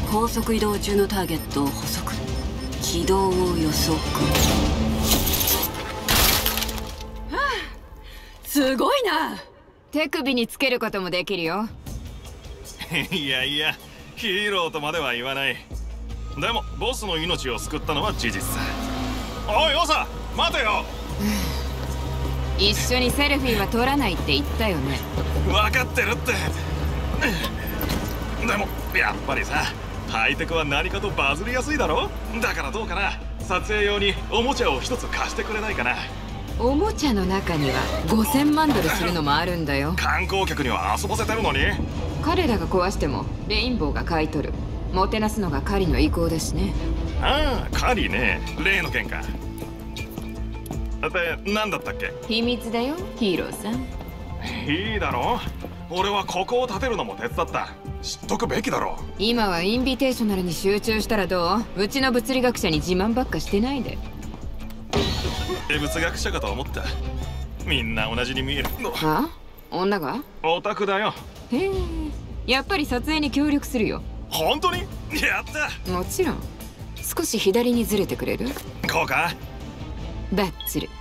高速移動中のターゲットを捕捉、軌道を予測。はあ、すごいな。 手首につけることもできるよ。 いやいや、ヒーローとまでは言わない。でもボスの命を救ったのは事実さ。おいオサ、待てよ。 一緒にセルフィーは撮らないって言ったよね。 分かってるって。でもやっぱりさ、ハイテクは何かとバズりやすいだろ。だからどうかな、撮影用におもちゃを一つ貸してくれないかな。 おもちゃの中には5000万ドルするのもあるんだよ。 観光客には遊ばせてるのに。 彼らが壊してもレインボーが買い取る。もてなすのが狩りの意向だしね。 ああ、狩りね。例の件か。で、何だったっけ。 秘密だよヒーローさん。 いいだろ、俺はここを建てるのも手伝った。知っとくべきだろ。 今はインビテーショナルに集中したらどう？うちの物理学者に自慢ばっかしてないで。 生物学者かと思った。みんな同じに見えるの。 はあ？女が？ オタクだよ。 へえ、やっぱり撮影に協力するよ。 本当に？やった。 もちろん。少し左にずれてくれる？ こうか。 バッチリ。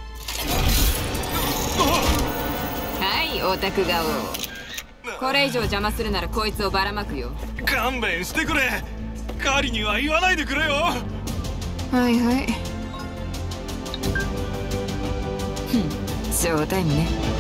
はい、オタク顔。これ以上邪魔するならこいつをばらまくよ。 勘弁してくれ。狩りには言わないでくれよ。 はいはい。ショータイムね。